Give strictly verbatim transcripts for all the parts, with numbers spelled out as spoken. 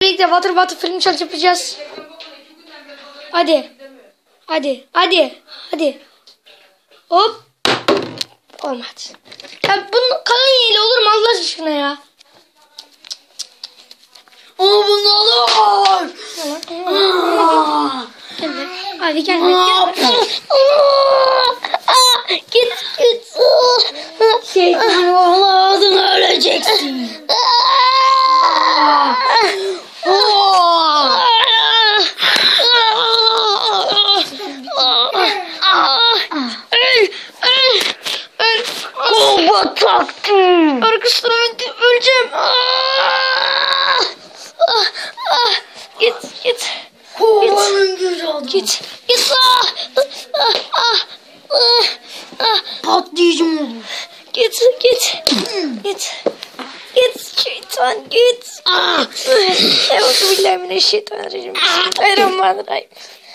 Birlikte Bottle Bottle film çalış yapacağız. Hadi. Hadi. Hadi. Hadi. Hop. Olmadı. Ya bunun kalın yeli olur mu Allah aşkına ya? Aa bunu olur. Hadi gel. Git git. Şeytan oğladın öleceksin. Bomba taktım. Arkadaşlar öleceğim. Git git. Kovanın güzel. Git. Git. Patlayıcım olur. Git git. Git. Git şeytan git. Euzubillahimineşşeytanirracim. Bismillahirrahmanirrahim.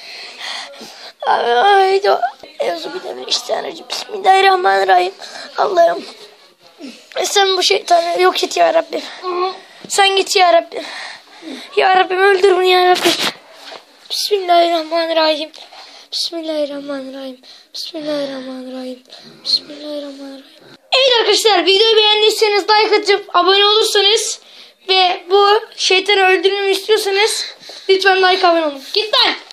Euzubillahimineşşeytanirracim. Bismillahirrahmanirrahim. Allah'ım. Sen bu şeytanı yok et ya Rabbim. Sen git ya Rabbim. Ya Rabbim öldür bunu ya Rabbim. Bismillahirrahmanirrahim. Bismillahirrahmanirrahim. Bismillahirrahmanirrahim. Bismillahirrahmanirrahim. Evet arkadaşlar, videoyu beğendiyseniz like atıp abone olursanız ve bu şeytanı öldürmemi istiyorsanız lütfen like abone olun. Git lan.